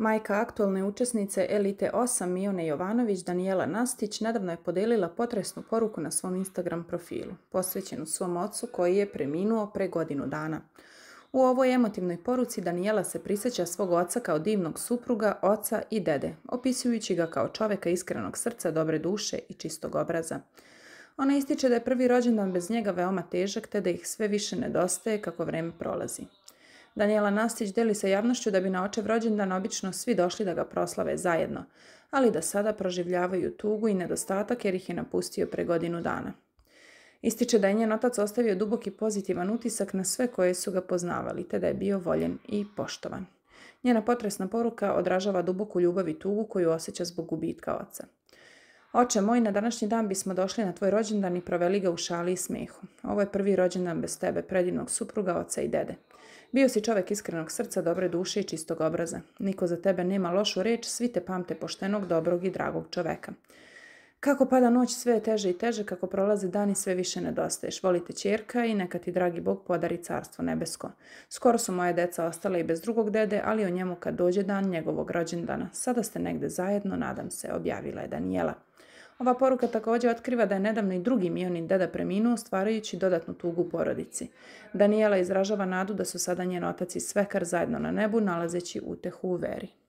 Majka aktualne učesnice Elite 8 Mijone Jovanović, Danijela Nastić, nedavno je podijelila potresnu poruku na svom Instagram profilu, posvećenu svom ocu koji je preminuo pre godinu dana. U ovoj emotivnoj poruci Danijela se prisjeća svog oca kao divnog supruga, oca i dede, opisujući ga kao čoveka iskrenog srca, dobre duše i čistog obraza. Ona ističe da je prvi rođendan bez njega veoma težak te da ih sve više nedostaje kako vreme prolazi. Danijela Nastić deli sa javnošću da bi na očev rođendan obično svi došli da ga proslave zajedno, ali da sada proživljavaju tugu i nedostatak jer ih je napustio pre godinu dana. Ističe da je njen otac ostavio duboki pozitivan utisak na sve koje su ga poznavali, te da je bio voljen i poštovan. Njena potresna poruka odražava duboku ljubav i tugu koju osjeća zbog gubitka oca. Oče moj, na današnji dan bismo došli na tvoj rođendan i proveli ga u šali i smehu. Ovo je prvi rođendan bez tebe, predivnog supruga, oca i dede. Bio si čovek iskrenog srca, dobre duše i čistog obraza. Niko za tebe nema lošu reč, svi te pamte poštenog, dobrog i dragog čoveka. Kako pada noć, sve je teže i teže, kako prolaze dani, sve više nedostaješ. Volite ćerka i neka ti dragi Bog podari carstvo nebesko. Skoro su moje deca ostale i bez drugog dede, ali o njemu kad dođe dan njegovog rođendana. Sada ste negde zajedno, nadam se, objavila je Danijela. Ova poruka također otkriva da je nedavno i drugi Mijonin deda preminuo, stvarajući dodatnu tugu u porodici. Danijela izražava nadu da su sada njen otac i svekar zajedno na nebu, nalazeći utehu u veri.